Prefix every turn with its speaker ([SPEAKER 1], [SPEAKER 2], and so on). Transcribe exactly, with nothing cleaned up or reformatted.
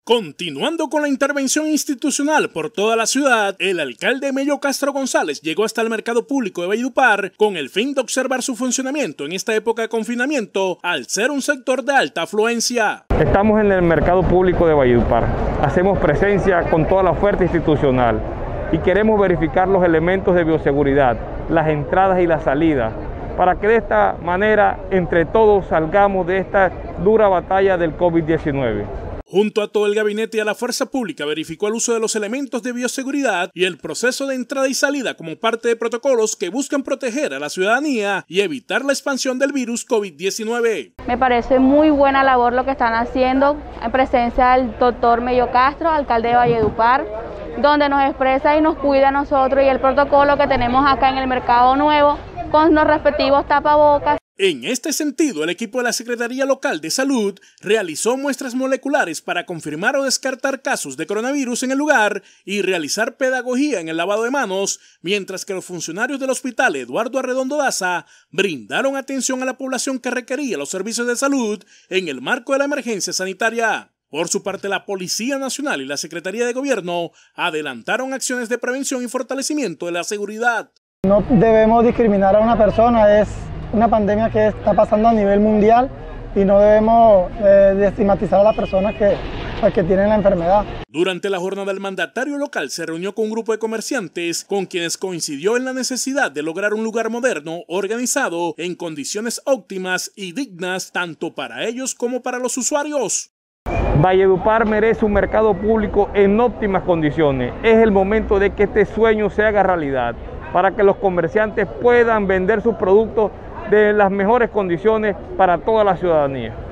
[SPEAKER 1] Continuando con la intervención institucional por toda la ciudad, el alcalde Mello Castro González llegó hasta el mercado público de Valledupar con el fin de observar su funcionamiento en esta época de confinamiento, al ser un sector de alta afluencia.
[SPEAKER 2] Estamos en el mercado público de Valledupar. Hacemos presencia con toda la oferta institucional y queremos verificar los elementos de bioseguridad, las entradas y las salidas, para que de esta manera entre todos salgamos de esta dura batalla del COVID diecinueve.
[SPEAKER 1] Junto a todo el gabinete y a la fuerza pública verificó el uso de los elementos de bioseguridad y el proceso de entrada y salida como parte de protocolos que buscan proteger a la ciudadanía y evitar la expansión del virus COVID diecinueve.
[SPEAKER 3] Me parece muy buena labor lo que están haciendo en presencia del doctor Mello Castro, alcalde de Valledupar, donde nos expresa y nos cuida a nosotros y el protocolo que tenemos acá en el Mercado Nuevo con los respectivos tapabocas.
[SPEAKER 1] En este sentido, el equipo de la Secretaría Local de Salud realizó muestras moleculares para confirmar o descartar casos de coronavirus en el lugar y realizar pedagogía en el lavado de manos, mientras que los funcionarios del Hospital Eduardo Arredondo Daza brindaron atención a la población que requería los servicios de salud en el marco de la emergencia sanitaria. Por su parte, la Policía Nacional y la Secretaría de Gobierno adelantaron acciones de prevención y fortalecimiento de la seguridad.
[SPEAKER 4] No debemos discriminar a una persona, es una pandemia que está pasando a nivel mundial y no debemos eh, estigmatizar a las personas que, pues, que tienen la enfermedad.
[SPEAKER 1] Durante la jornada, el mandatario local se reunió con un grupo de comerciantes con quienes coincidió en la necesidad de lograr un lugar moderno, organizado, en condiciones óptimas y dignas tanto para ellos como para los usuarios.
[SPEAKER 2] Valledupar merece un mercado público en óptimas condiciones. Es el momento de que este sueño se haga realidad, para que los comerciantes puedan vender sus productos de las mejores condiciones para toda la ciudadanía.